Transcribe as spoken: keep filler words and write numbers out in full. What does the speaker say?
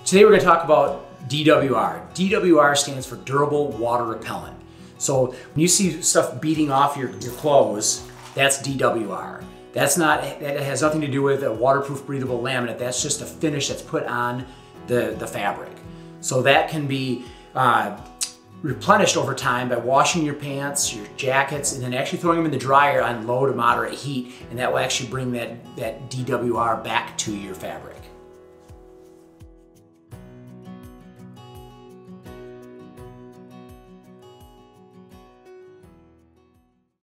Today we're going to talk about D W R. D W R stands for Durable Water Repellent. So when you see stuff beating off your, your clothes, that's D W R. That's not, that has nothing to do with a waterproof breathable laminate. That's just a finish that's put on the, the fabric. So that can be uh, replenished over time by washing your pants, your jackets, and then actually throwing them in the dryer on low to moderate heat, and that will actually bring that, that D W R back to your fabric.